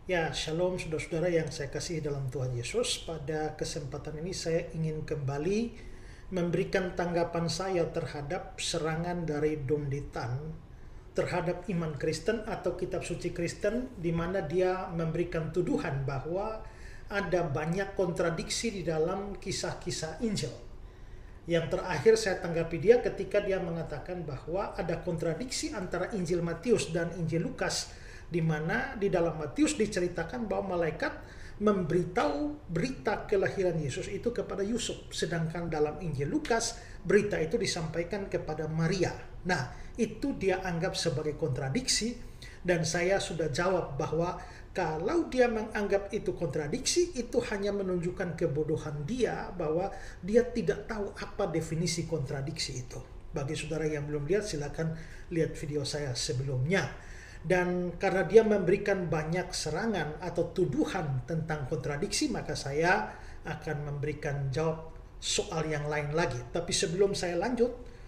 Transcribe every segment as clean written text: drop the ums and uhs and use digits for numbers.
Ya, shalom saudara-saudara yang saya kasih dalam Tuhan Yesus. Pada kesempatan ini saya ingin kembali memberikan tanggapan saya terhadap serangan dari Don Ditan terhadap iman Kristen atau kitab suci Kristen, di mana dia memberikan tuduhan bahwa ada banyak kontradiksi di dalam kisah-kisah Injil. Yang terakhir saya tanggapi dia ketika dia mengatakan bahwa ada kontradiksi antara Injil Matius dan Injil Lukas, di mana di dalam Matius diceritakan bahwa malaikat memberitahu berita kelahiran Yesus itu kepada Yusuf, sedangkan dalam Injil Lukas berita itu disampaikan kepada Maria. Nah, itu dia anggap sebagai kontradiksi, dan saya sudah jawab bahwa kalau dia menganggap itu kontradiksi, itu hanya menunjukkan kebodohan dia, bahwa dia tidak tahu apa definisi kontradiksi itu. Bagi saudara yang belum lihat, silakan lihat video saya sebelumnya. Dan karena dia memberikan banyak serangan atau tuduhan tentang kontradiksi, maka saya akan memberikan jawab soal yang lain lagi. Tapi sebelum saya lanjut,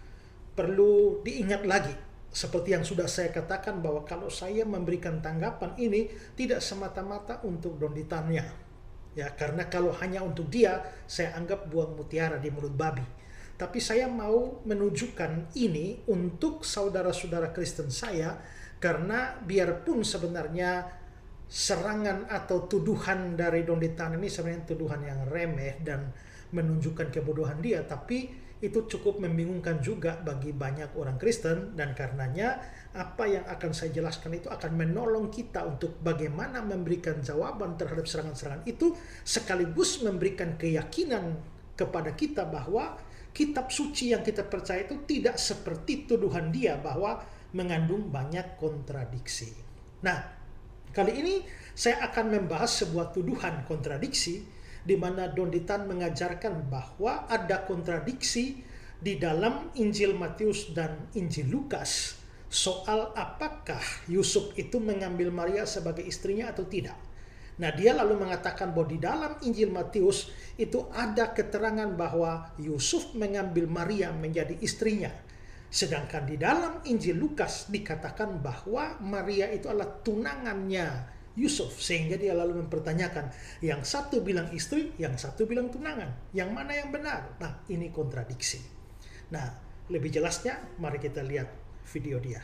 perlu diingat lagi, seperti yang sudah saya katakan, bahwa kalau saya memberikan tanggapan ini tidak semata-mata untuk Don Ditannya. Ya, karena kalau hanya untuk dia, saya anggap buang mutiara di mulut babi. Tapi saya mau menunjukkan ini untuk saudara-saudara Kristen saya, karena biarpun sebenarnya serangan atau tuduhan dari Don Ditan ini sebenarnya tuduhan yang remeh dan menunjukkan kebodohan dia, tapi itu cukup membingungkan juga bagi banyak orang Kristen, dan karenanya apa yang akan saya jelaskan itu akan menolong kita untuk bagaimana memberikan jawaban terhadap serangan-serangan itu, sekaligus memberikan keyakinan kepada kita bahwa kitab suci yang kita percaya itu tidak seperti tuduhan dia bahwa mengandung banyak kontradiksi. Nah, kali ini saya akan membahas sebuah tuduhan kontradiksi, di mana Don Ditan mengajarkan bahwa ada kontradiksi di dalam Injil Matius dan Injil Lukas soal apakah Yusuf itu mengambil Maria sebagai istrinya atau tidak. Nah, dia lalu mengatakan bahwa di dalam Injil Matius itu ada keterangan bahwa Yusuf mengambil Maria menjadi istrinya. Sedangkan di dalam Injil Lukas dikatakan bahwa Maria itu adalah tunangannya Yusuf, sehingga dia lalu mempertanyakan, yang satu bilang istri, yang satu bilang tunangan, yang mana yang benar? Nah, ini kontradiksi. Nah, lebih jelasnya mari kita lihat video dia.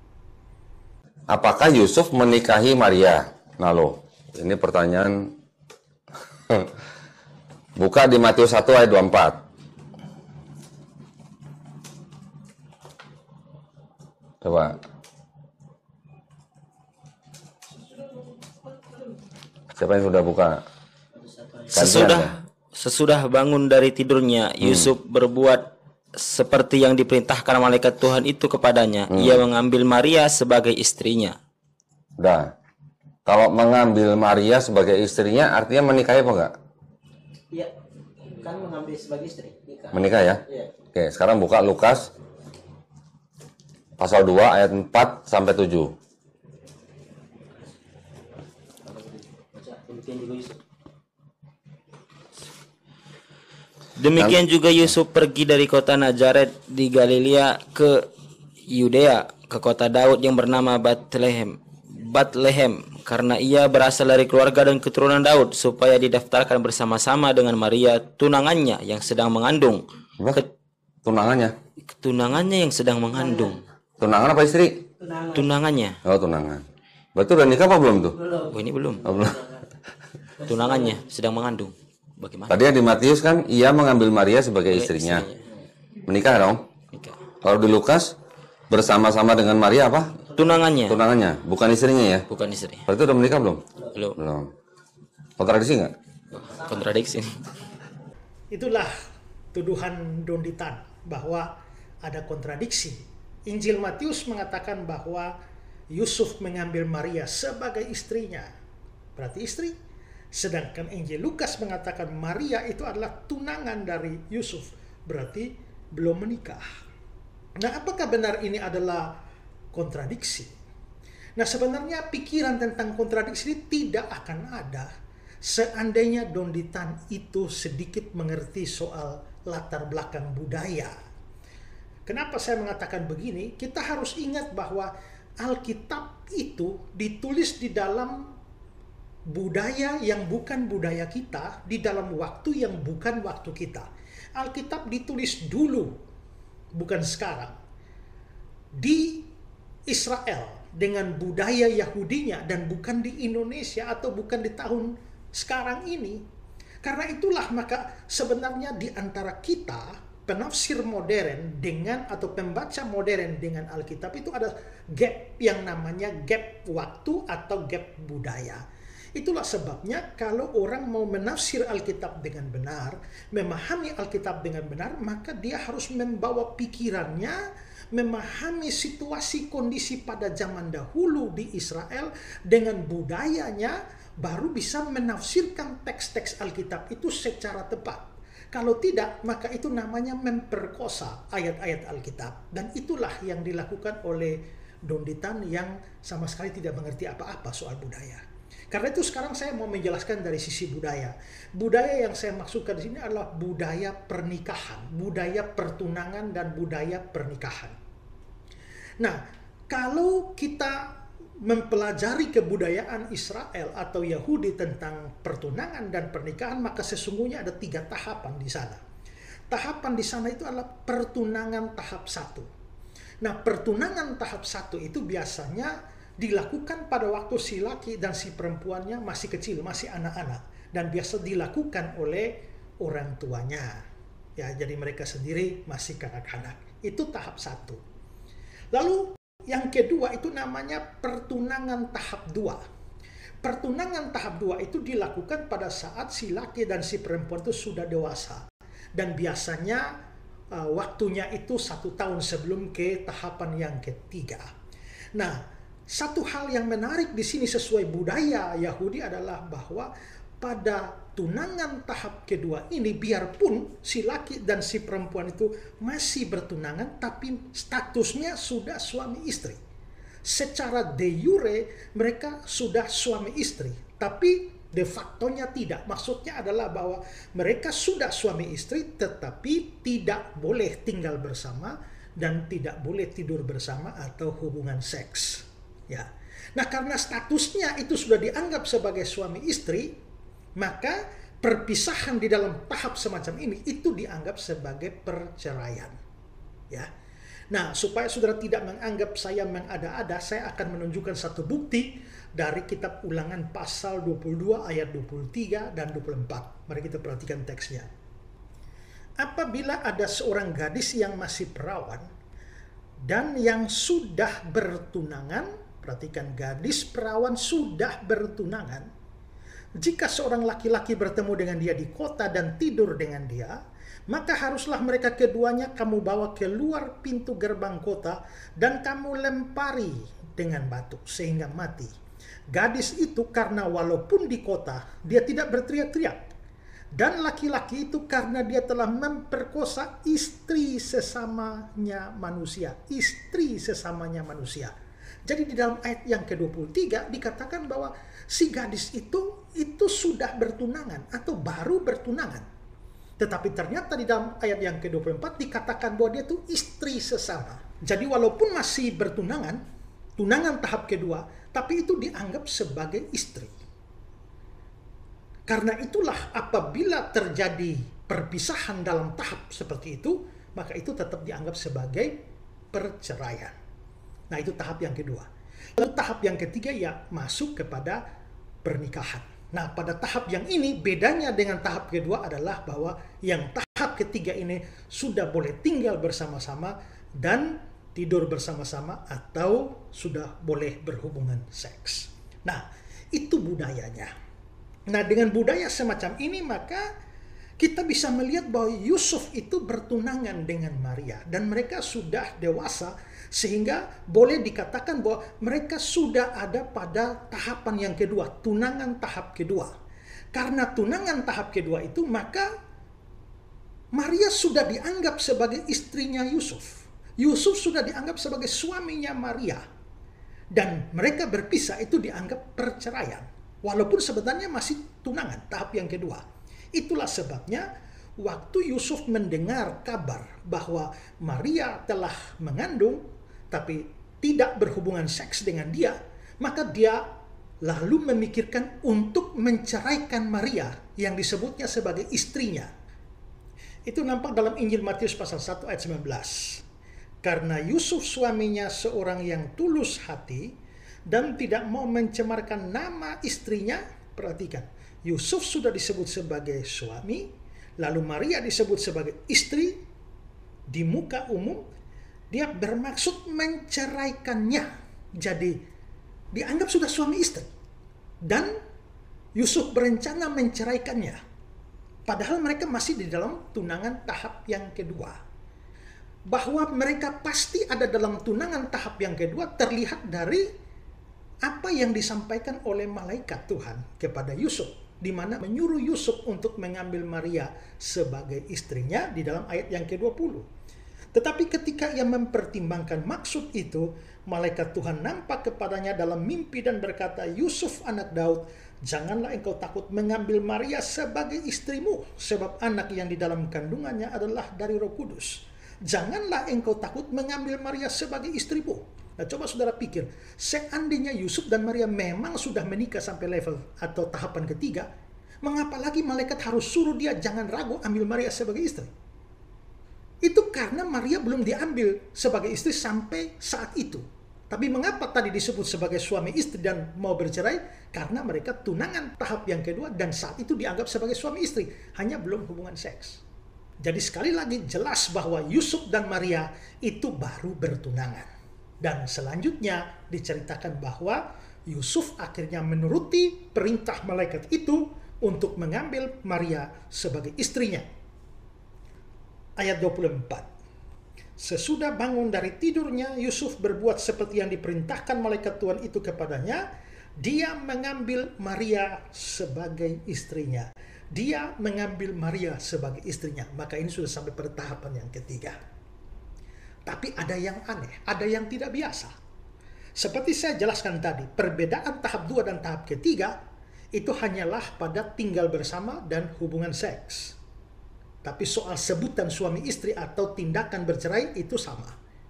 Apakah Yusuf menikahi Maria? Nah loh, ini pertanyaan. Buka di Matius 1 ayat 24. Coba. Siapa yang sudah buka? Sesudah bangun dari tidurnya, Yusuf berbuat seperti yang diperintahkan malaikat Tuhan itu kepadanya. Ia mengambil Maria sebagai istrinya. Udah. Kalau mengambil Maria sebagai istrinya artinya menikahi apa enggak? Iya, kan mengambil sebagai istri. Menikah ya? Iya. Oke, sekarang buka Lukas pasal 2 ayat 4 sampai 7. Demikian juga Yusuf pergi dari kota Nazaret di Galilea ke Yudea, ke kota Daud yang bernama Bethlehem, karena ia berasal dari keluarga dan keturunan Daud, supaya didaftarkan bersama-sama dengan Maria tunangannya yang sedang mengandung. Tunangannya yang sedang mengandung. Tunangan apa istri? Tunangannya. Oh, tunangan. Berarti udah nikah apa belum tuh? Oh, ini belum. Oh, belum. Tunangannya sedang mengandung. Bagaimana? Tadi yang di Matius kan ia mengambil Maria sebagai istrinya. Menikah dong? Nikah. Kalau di Lukas bersama-sama dengan Maria apa? Tunangannya. Tunangannya, bukan istrinya ya? Bukan istri. Berarti udah menikah belum? Belum. Belum. Kontradiksi nggak? Kontradiksi. Itulah tuduhan Don Ditan bahwa ada kontradiksi. Injil Matius mengatakan bahwa Yusuf mengambil Maria sebagai istrinya, berarti istri. Sedangkan Injil Lukas mengatakan Maria itu adalah tunangan dari Yusuf, berarti belum menikah. Nah, apakah benar ini adalah kontradiksi? Nah, sebenarnya pikiran tentang kontradiksi ini tidak akan ada seandainya Don Ditan itu sedikit mengerti soal latar belakang budaya. Kenapa saya mengatakan begini? Kita harus ingat bahwa Alkitab itu ditulis di dalam budaya yang bukan budaya kita di dalam waktu yang bukan waktu kita. Alkitab ditulis dulu, bukan sekarang. Di Israel dengan budaya Yahudinya dan bukan di Indonesia atau bukan di tahun sekarang ini. Karena itulah maka sebenarnya di antara kita penafsir modern dengan atau pembaca modern dengan Alkitab itu ada gap yang namanya gap waktu atau gap budaya. Itulah sebabnya kalau orang mau menafsir Alkitab dengan benar, memahami Alkitab dengan benar, maka dia harus membawa pikirannya, memahami situasi kondisi pada zaman dahulu di Israel dengan budayanya, baru bisa menafsirkan teks-teks Alkitab itu secara tepat. Kalau tidak, maka itu namanya memperkosa ayat-ayat Alkitab. Dan itulah yang dilakukan oleh Donditan yang sama sekali tidak mengerti apa-apa soal budaya. Karena itu sekarang saya mau menjelaskan dari sisi budaya. Budaya yang saya maksudkan di sini adalah budaya pernikahan, budaya pertunangan dan budaya pernikahan. Nah, kalau kita mempelajari kebudayaan Israel atau Yahudi tentang pertunangan dan pernikahan, maka sesungguhnya ada 3 tahapan di sana. Tahapan di sana itu adalah pertunangan tahap 1. Nah, pertunangan tahap 1 itu biasanya dilakukan pada waktu si laki dan si perempuannya masih kecil, masih anak-anak, dan biasa dilakukan oleh orang tuanya. Ya, jadi mereka sendiri masih kanak-kanak. Itu tahap 1. Lalu yang kedua itu namanya pertunangan tahap 2. Pertunangan tahap 2 itu dilakukan pada saat si laki dan si perempuan itu sudah dewasa. Dan biasanya waktunya itu 1 tahun sebelum ke tahapan yang ketiga. Nah, satu hal yang menarik di sini sesuai budaya Yahudi adalah bahwa pada tunangan tahap kedua ini, biarpun si laki dan si perempuan itu masih bertunangan, tapi statusnya sudah suami istri. Secara de jure mereka sudah suami istri, tapi de factonya tidak. Maksudnya adalah bahwa mereka sudah suami istri, tetapi tidak boleh tinggal bersama dan tidak boleh tidur bersama atau hubungan seks. Ya. Nah, karena statusnya itu sudah dianggap sebagai suami istri, maka perpisahan di dalam tahap semacam ini itu dianggap sebagai perceraian. Ya. Nah, supaya saudara tidak menganggap saya mengada-ada, saya akan menunjukkan satu bukti dari kitab Ulangan pasal 22 ayat 23 dan 24. Mari kita perhatikan teksnya. Apabila ada seorang gadis yang masih perawan dan yang sudah bertunangan, perhatikan, gadis perawan sudah bertunangan. Jika seorang laki-laki bertemu dengan dia di kota dan tidur dengan dia, maka haruslah mereka keduanya kamu bawa keluar pintu gerbang kota dan kamu lempari dengan batu sehingga mati. Gadis itu karena walaupun di kota dia tidak berteriak-teriak, dan laki-laki itu karena dia telah memperkosa istri sesamanya manusia. Istri sesamanya manusia. Jadi di dalam ayat yang ke-23 dikatakan bahwa si gadis itu sudah bertunangan atau baru bertunangan. Tetapi ternyata di dalam ayat yang ke-24 dikatakan bahwa dia itu istri sesama. Jadi walaupun masih bertunangan, tunangan tahap kedua, tapi itu dianggap sebagai istri. Karena itulah apabila terjadi perpisahan dalam tahap seperti itu, maka itu tetap dianggap sebagai perceraian. Nah, itu tahap yang kedua. Lalu tahap yang ketiga ya masuk kepada pernikahan. Nah, pada tahap yang ini bedanya dengan tahap kedua adalah bahwa yang tahap ketiga ini sudah boleh tinggal bersama-sama dan tidur bersama-sama atau sudah boleh berhubungan seks. Nah, itu budayanya. Nah, dengan budaya semacam ini maka kita bisa melihat bahwa Yusuf itu bertunangan dengan Maria dan mereka sudah dewasa sehingga boleh dikatakan bahwa mereka sudah ada pada tahapan yang kedua, tunangan tahap kedua. Karena tunangan tahap kedua itu maka Maria sudah dianggap sebagai istrinya Yusuf. Yusuf sudah dianggap sebagai suaminya Maria. Dan mereka berpisah itu dianggap perceraian. Walaupun sebenarnya masih tunangan tahap yang kedua. Itulah sebabnya waktu Yusuf mendengar kabar bahwa Maria telah mengandung tapi tidak berhubungan seks dengan dia, maka dia lalu memikirkan untuk menceraikan Maria yang disebutnya sebagai istrinya. Itu nampak dalam Injil Matius pasal 1 ayat 19. Karena Yusuf suaminya seorang yang tulus hati dan tidak mau mencemarkan nama istrinya. Perhatikan, Yusuf sudah disebut sebagai suami, lalu Maria disebut sebagai istri di muka umum. Dia bermaksud menceraikannya. Jadi dianggap sudah suami istri. Dan Yusuf berencana menceraikannya. Padahal mereka masih di dalam tunangan tahap yang kedua. Bahwa mereka pasti ada dalam tunangan tahap yang kedua terlihat dari apa yang disampaikan oleh malaikat Tuhan kepada Yusuf, di mana menyuruh Yusuf untuk mengambil Maria sebagai istrinya di dalam ayat yang ke-20. Tetapi ketika ia mempertimbangkan maksud itu, malaikat Tuhan nampak kepadanya dalam mimpi dan berkata, Yusuf anak Daud, janganlah engkau takut mengambil Maria sebagai istrimu, sebab anak yang di dalam kandungannya adalah dari Roh Kudus. Janganlah engkau takut mengambil Maria sebagai istrimu. Nah, coba saudara pikir, seandainya Yusuf dan Maria memang sudah menikah sampai level atau tahapan ketiga, mengapa lagi malaikat harus suruh dia jangan ragu ambil Maria sebagai istri? Itu karena Maria belum diambil sebagai istri sampai saat itu. Tapi mengapa tadi disebut sebagai suami istri dan mau bercerai? Karena mereka tunangan tahap yang kedua dan saat itu dianggap sebagai suami istri, hanya belum hubungan seks. Jadi sekali lagi jelas bahwa Yusuf dan Maria itu baru bertunangan. Dan selanjutnya diceritakan bahwa Yusuf akhirnya menuruti perintah malaikat itu untuk mengambil Maria sebagai istrinya. Ayat 24. Sesudah bangun dari tidurnya, Yusuf berbuat seperti yang diperintahkan malaikat Tuhan itu kepadanya. Dia mengambil Maria sebagai istrinya. Dia mengambil Maria sebagai istrinya. Maka ini sudah sampai pada tahapan yang ketiga. Tapi ada yang aneh, ada yang tidak biasa. Seperti saya jelaskan tadi, perbedaan tahap 2 dan tahap ketiga itu hanyalah pada tinggal bersama dan hubungan seks. Tapi soal sebutan suami istri atau tindakan bercerai itu sama.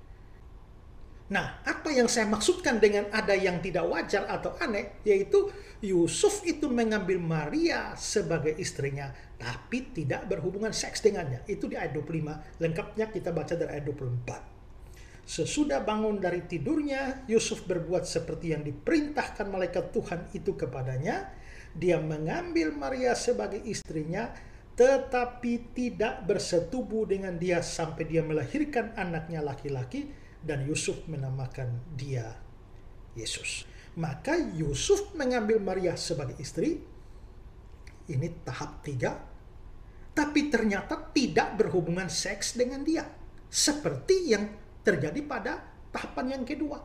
Nah, apa yang saya maksudkan dengan ada yang tidak wajar atau aneh, yaitu Yusuf itu mengambil Maria sebagai istrinya, tapi tidak berhubungan seks dengannya. Itu di ayat 25, lengkapnya kita baca dari ayat 24. Sesudah bangun dari tidurnya, Yusuf berbuat seperti yang diperintahkan malaikat Tuhan itu kepadanya. Dia mengambil Maria sebagai istrinya, tetapi tidak bersetubuh dengan dia sampai dia melahirkan anaknya laki-laki, dan Yusuf menamakan dia Yesus. Maka Yusuf mengambil Maria sebagai istri, ini tahap 3, tapi ternyata tidak berhubungan seks dengan dia, seperti yang terjadi pada tahapan yang kedua.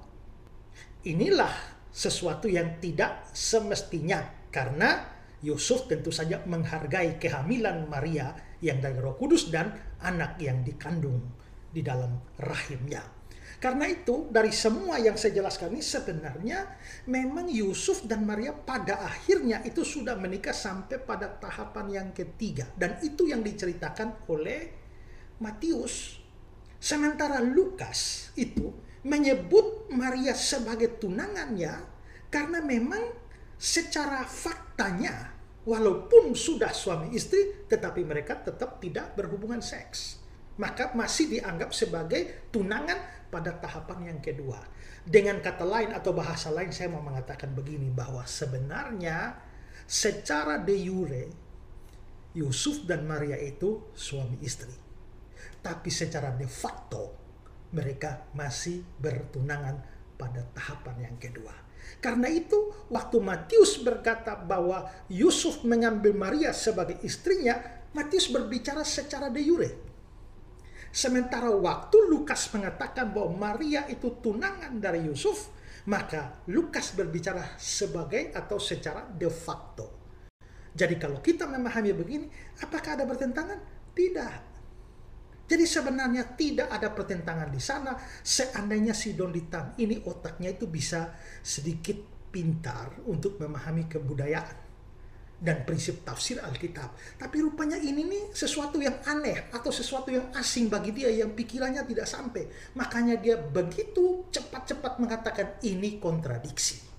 Inilah sesuatu yang tidak semestinya, karena Yusuf tentu saja menghargai kehamilan Maria yang dari Roh Kudus dan anak yang dikandung di dalam rahimnya. Karena itu, dari semua yang saya jelaskan ini sebenarnya memang Yusuf dan Maria pada akhirnya itu sudah menikah sampai pada tahapan yang ketiga. Dan itu yang diceritakan oleh Matius. Sementara Lukas itu menyebut Maria sebagai tunangannya karena memang secara faktanya walaupun sudah suami istri, tetapi mereka tetap tidak berhubungan seks. Maka masih dianggap sebagai tunangan pada tahapan yang kedua. Dengan kata lain atau bahasa lain, saya mau mengatakan begini, bahwa sebenarnya secara de jure, Yusuf dan Maria itu suami istri. Tapi secara de facto, mereka masih bertunangan pada tahapan yang kedua. Karena itu, waktu Matius berkata bahwa Yusuf mengambil Maria sebagai istrinya, Matius berbicara secara de jure. Sementara waktu Lukas mengatakan bahwa Maria itu tunangan dari Yusuf, maka Lukas berbicara sebagai atau secara de facto. Jadi kalau kita memahami begini, apakah ada pertentangan? Tidak. Jadi sebenarnya tidak ada pertentangan di sana. Seandainya si Don Ditan ini otaknya itu bisa sedikit pintar untuk memahami kebudayaan dan prinsip tafsir Alkitab. Tapi rupanya ini nih sesuatu yang aneh atau sesuatu yang asing bagi dia, yang pikirannya tidak sampai. Makanya dia begitu cepat-cepat mengatakan ini kontradiksi.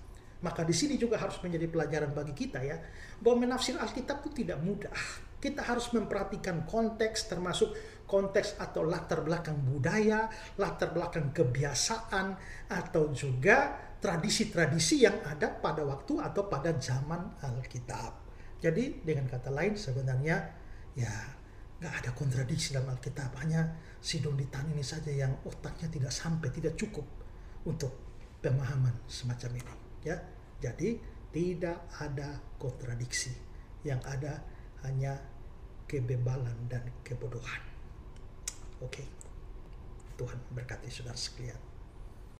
Maka di sini juga harus menjadi pelajaran bagi kita ya, bahwa menafsir Alkitab itu tidak mudah. Kita harus memperhatikan konteks, termasuk konteks atau latar belakang budaya, latar belakang kebiasaan, atau juga tradisi-tradisi yang ada pada waktu atau pada zaman Alkitab. Jadi dengan kata lain sebenarnya ya nggak ada kontradiksi dalam Alkitab, hanya si Donditan ini saja yang otaknya tidak sampai, tidak cukup untuk pemahaman semacam ini ya. Jadi tidak ada kontradiksi, yang ada hanya kebebalan dan kebodohan. Oke, Tuhan berkati saudara sekalian.